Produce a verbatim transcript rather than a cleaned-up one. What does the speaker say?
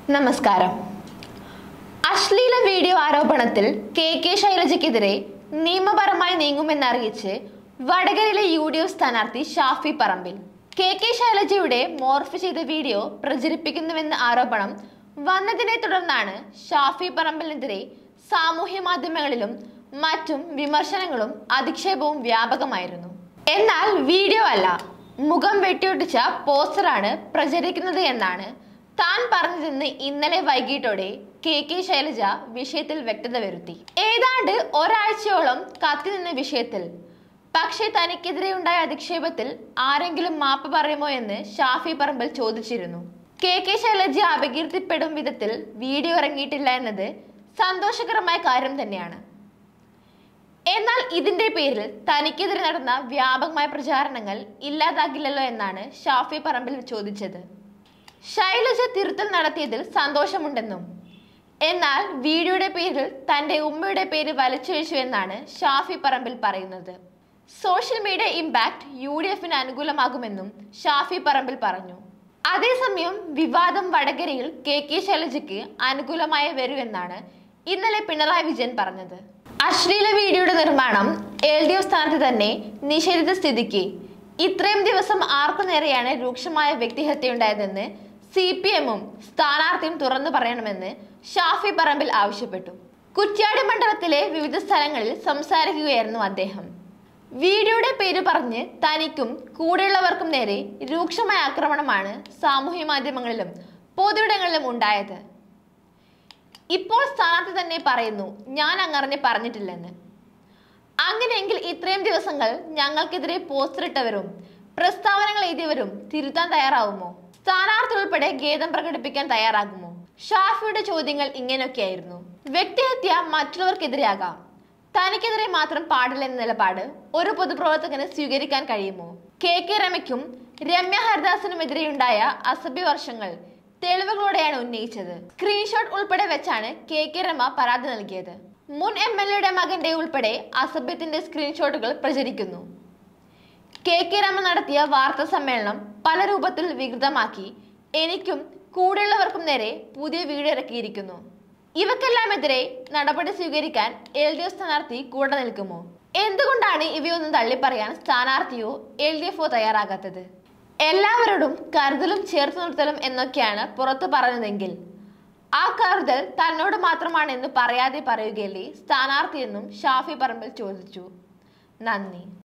നമസ്കാരം. അശ്ലീല വീഡിയോ ആരോപണത്തിൽ കെ കെ ശൈലജയ്ക്കെതിരെ നിയമപരമായി നീങ്ങുമെന്നറിയിച്ച് വടകരയിലെ യു ഡി എഫ് സ്ഥാനാർത്ഥി ഷാഫി പറമ്പിൽ. കെ കെ ശൈലജയുടെ മോർഫ് ചെയ്ത വീഡിയോ പ്രചരിപ്പിക്കുന്നുവെന്ന ആരോപണം വന്നതിനെ തുടർന്നാണ് ഷാഫി പറമ്പിലിനെതിരെ സാമൂഹ്യ മാധ്യമങ്ങളിലും മറ്റും വിമർശനങ്ങളും അധിക്ഷേപവും വ്യാപകമായിരുന്നു. എന്നാൽ വീഡിയോ അല്ല, മുഖം വെട്ടിയൊട്ടിച്ച പോസ്റ്ററാണ് പ്രചരിക്കുന്നത് എന്നാണ് താൻ പറഞ്ഞതെന്ന് ഇന്നലെ വൈകിട്ടോടെ കെ കെ ശൈലജ വിഷയത്തിൽ വ്യക്തത വരുത്തി. ഏതാണ്ട് ഒരാഴ്ചയോളം കത്തിനിന്ന വിഷയത്തിൽ പക്ഷേ തനിക്കെതിരെ ഉണ്ടായ അധിക്ഷേപത്തിൽ ആരെങ്കിലും മാപ്പ് പറയുമോ എന്ന് ഷാഫി പറമ്പിൽ ചോദിച്ചിരുന്നു. കെ കെ ശൈലജ അപകീർത്തിപ്പെടും വിധത്തിൽ വീഡിയോ ഇറങ്ങിയിട്ടില്ല എന്നത് സന്തോഷകരമായ കാര്യം തന്നെയാണ്. എന്നാൽ ഇതിന്റെ പേരിൽ തനിക്കെതിരെ നടന്ന വ്യാപകമായ പ്രചാരണങ്ങൾ ഇല്ലാതാകില്ലല്ലോ എന്നാണ് ഷാഫി പറമ്പിൽ ചോദിച്ചത്. ശൈലജ തിരുത്തൽ നടത്തിയതിൽ സന്തോഷമുണ്ടെന്നും എന്നാൽ വീഡിയോയുടെ പേരിൽ തന്റെ ഉമ്മയുടെ പേര് വലിച്ചൊഴിച്ചു എന്നാണ് ഷാഫി പറമ്പിൽ പറയുന്നത്. Social media impact U D എഫിന് അനുകൂലമാകുമെന്നും ഷാഫി പറമ്പിൽ പറഞ്ഞു. അതേസമയം വിവാദം വടകരയിൽ കെ കെ ശൈലജയ്ക്ക് അനുകൂലമായി വരുമെന്നാണ് ഇന്നലെ പിണറായി വിജയൻ പറഞ്ഞത്. അശ്ലീല വീഡിയോയുടെ നിർമ്മാണം എൽ ഡി എഫ് സ്ഥാനത്ത് തന്നെ നിഷേധിച്ച സ്ഥിതിക്ക് ഇത്രയും ദിവസം ആർക്കു നേരെയാണ് രൂക്ഷമായ വ്യക്തിഹത്യയുണ്ടായതെന്ന് സി പി എമ്മും സ്ഥാനാർത്ഥിയും തുറന്നു പറയണമെന്ന് ഷാഫി പറമ്പിൽ ആവശ്യപ്പെട്ടു. കുറ്റ്യാടി മണ്ഡലത്തിലെ വിവിധ സ്ഥലങ്ങളിൽ സംസാരിക്കുകയായിരുന്നു അദ്ദേഹം. വീഡിയോയുടെ പേര് പറഞ്ഞ് തനിക്കും കൂടെയുള്ളവർക്കും നേരെ രൂക്ഷമായ ആക്രമണമാണ് സാമൂഹ്യ മാധ്യമങ്ങളിലും പൊതുയിടങ്ങളിലും ഉണ്ടായത്. ഇപ്പോൾ സ്ഥാനാർത്ഥി തന്നെ പറയുന്നു ഞാൻ അങ്ങറിഞ്ഞ് പറഞ്ഞിട്ടില്ലെന്ന്. അങ്ങനെയെങ്കിൽ ഇത്രയും ദിവസങ്ങൾ ഞങ്ങൾക്കെതിരെ പോസ്റ്റർ ഇട്ടവരും പ്രസ്താവനകൾ എഴുതിയവരും തിരുത്താൻ തയ്യാറാവുമോ? സ്ഥാനാർത്ഥി ഉൾപ്പെടെ ഖേദം പ്രകടിപ്പിക്കാൻ തയ്യാറാകുമോ? ഷാഫിയുടെ ചോദ്യങ്ങൾ ഇങ്ങനെയൊക്കെയായിരുന്നു. വ്യക്തിഹത്യ മറ്റുള്ളവർക്കെതിരെയാകാം, തനിക്കെതിരെ മാത്രം പാടില്ല എന്ന നിലപാട് ഒരു പൊതുപ്രവർത്തകന് സ്വീകരിക്കാൻ കഴിയുമോ? കെ കെ രമയ്ക്കും രമ്യ ഹരിദാസിനുമെതിരെയുണ്ടായ അസഭ്യവർഷങ്ങൾ തെളിവുകളോടെയാണ് ഉന്നയിച്ചത്. സ്ക്രീൻഷോട്ട് ഉൾപ്പെടെ വെച്ചാണ് കെ കെ രമ പരാതി നൽകിയത്. മുൻ എം എൽ എയുടെ മകന്റെ ഉൾപ്പെടെ അസഭ്യത്തിന്റെ സ്ക്രീൻഷോട്ടുകൾ പ്രചരിക്കുന്നു. കെ കെ രമ നടത്തിയ വാർത്താ സമ്മേളനം പല രൂപത്തിൽ വികൃതമാക്കി എനിക്കും കൂടെയുള്ളവർക്കും നേരെ പുതിയ വീഡിയോ ഇറക്കിയിരിക്കുന്നു. ഇവക്കെല്ലാമെതിരെ നടപടി സ്വീകരിക്കാൻ എൽ ഡി എഫ് സ്ഥാനാർത്ഥി കൂടെ നിൽക്കുമോ? എന്തുകൊണ്ടാണ് ഇവയൊന്നും തള്ളിപ്പറയാൻ സ്ഥാനാർത്ഥിയോ എൽ ഡി എഫോ തയ്യാറാകാത്തത്? എല്ലാവരോടും കരുതലും ചേർത്ത് നിർത്തലും എന്നൊക്കെയാണ് പുറത്തു പറഞ്ഞതെങ്കിൽ ആ കരുതൽ തന്നോട് മാത്രമാണെന്ന് പറയാതെ പറയുകയല്ലേ സ്ഥാനാർത്ഥിയെന്നും ഷാഫി പറമ്പിൽ ചോദിച്ചു. നന്ദി.